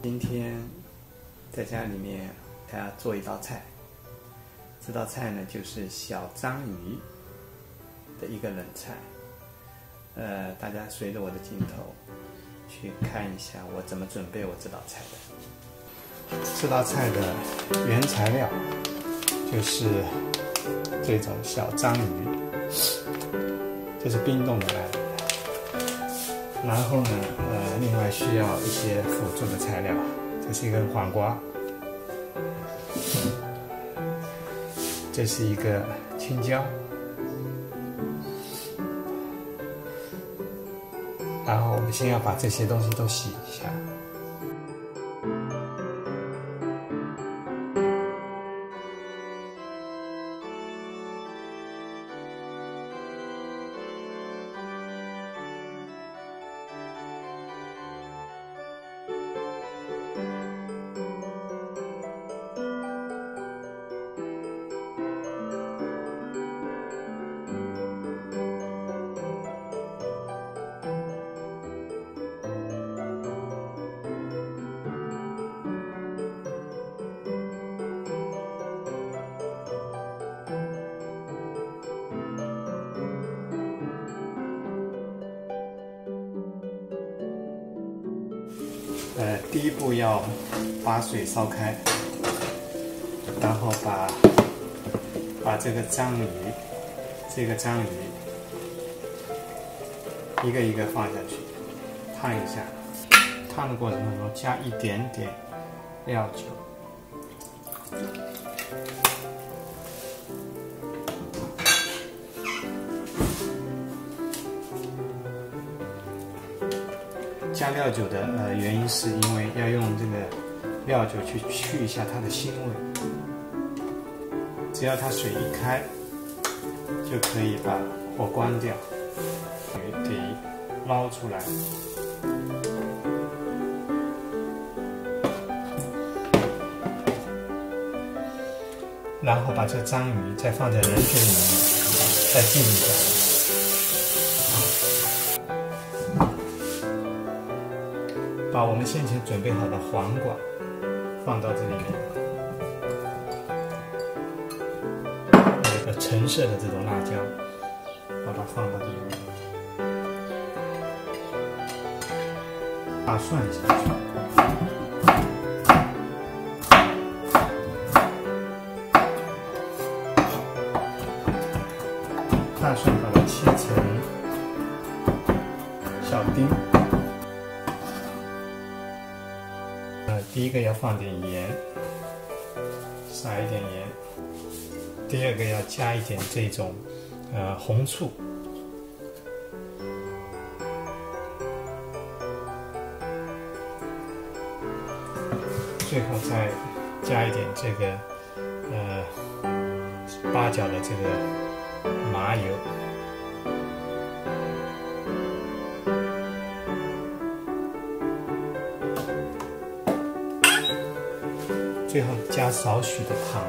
今天在家里面还要做一道菜，这道菜呢就是小章鱼的一个冷菜。大家随着我的镜头去看一下我怎么准备我这道菜的。这道菜的原材料就是这种小章鱼，这是冰冻的来的。然后呢，另外需要一些辅助的材料，这是一根黄瓜，这是一个青椒，然后我们先要把这些东西都洗一下。第一步要把水烧开，然后把这个章鱼一个一个放下去，烫一下。烫的过程当中加一点点料酒。加料酒的原因是因为要用这个料酒去去一下它的腥味，只要它水一开，就可以把火关掉，给捞出来。然后把这章鱼再放在冷水里面，再浸一下。把我们先前准备好的黄瓜放到这里面，还有一个橙色的这种辣椒，把它放到这里面，大蒜下去，大蒜把它切成小丁。第一个要放点盐，撒一点盐。第二个要加一点这种红醋。最后再加一点这个八角的这个麻油。最后加少许的糖，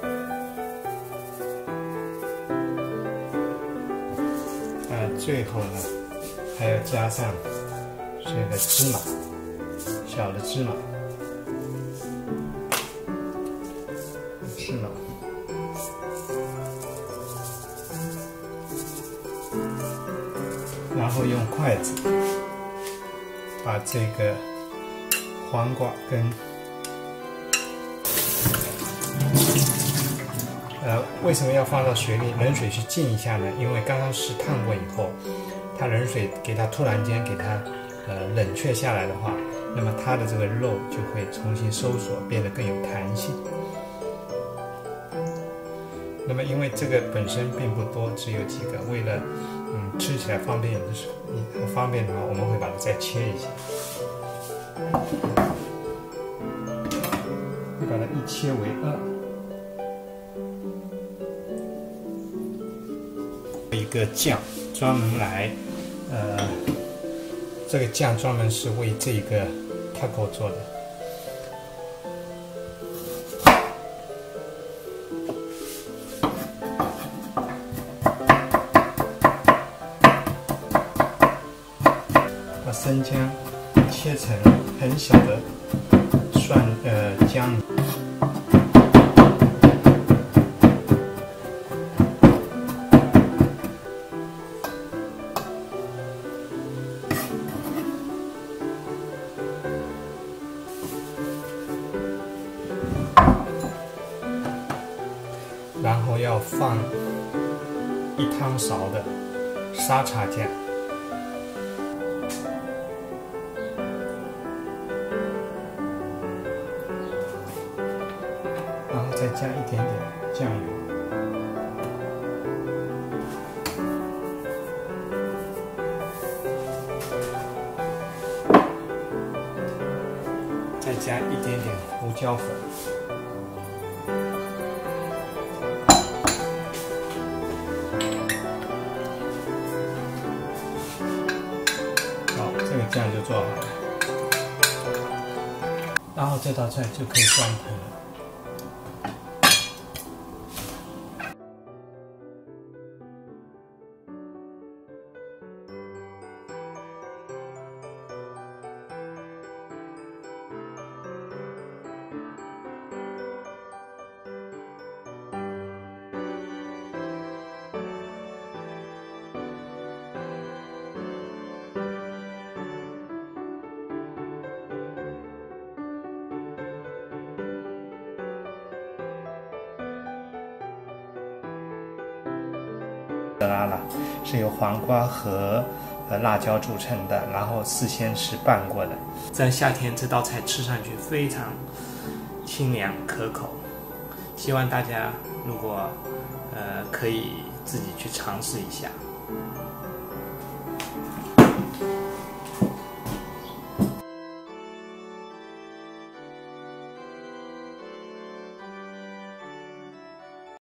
最后呢还要加上这个芝麻，小的芝麻，然后用筷子把这个黄瓜跟为什么要放到冷水去浸一下呢？因为刚刚是烫过以后，它冷水给它突然间给它冷却下来的话，那么它的这个肉就会重新收缩，变得更有弹性。那么因为这个本身并不多，只有几个，为了吃起来方便的话，我们会把它再切一下，会把它一切为二。一个酱专门来，这个酱专门是为这个 taco 做的。把生姜切成很小的姜。然后要放1汤勺的沙茶酱，然后再加一点点酱油，再加一点点胡椒粉。这个酱就做好了，然后这道菜就可以端盆了。拉拉是由黄瓜和辣椒组成的，然后事先是拌过的。在夏天这道菜吃上去非常清凉可口，希望大家如果可以自己去尝试一下。